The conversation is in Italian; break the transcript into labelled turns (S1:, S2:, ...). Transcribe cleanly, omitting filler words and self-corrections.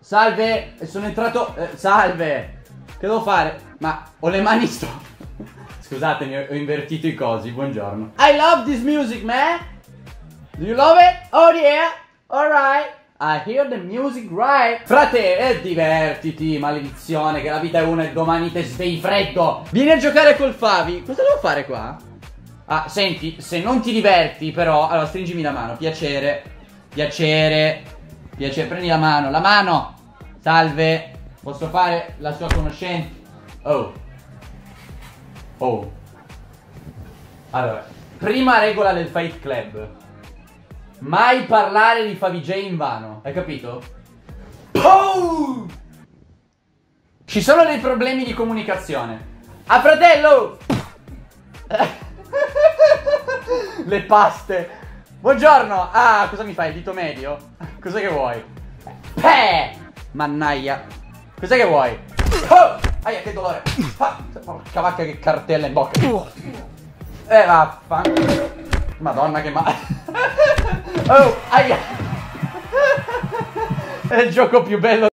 S1: Salve, sono entrato. Salve. Che devo fare? Ma ho le mani Scusatemi, ho invertito i cosi. Buongiorno. I love this music, man. Do you love it? Oh yeah. Alright. I hear the music right. Frate, divertiti, maledizione, che la vita è una e domani te svegli freddo. Vieni a giocare col Favi. Cosa devo fare qua? Ah, senti, se non ti diverti però, allora stringimi la mano. Piacere. Piacere. Piacere, prendi la mano. La mano. Salve. Posso fare la sua conoscenza? Oh. Oh. Allora, prima regola del Fight Club: mai parlare di Favij in vano. Hai capito? Oh! Ci sono dei problemi di comunicazione. Ah, fratello! Le paste. Buongiorno. Ah, cosa mi fai? Il dito medio? Cos'è che vuoi? Mannaia. Cos'è che vuoi? Oh! Aia, che dolore. Porca vacca, che cartella in bocca. Vaffanculo. Madonna che Oh, aia. È il gioco più bello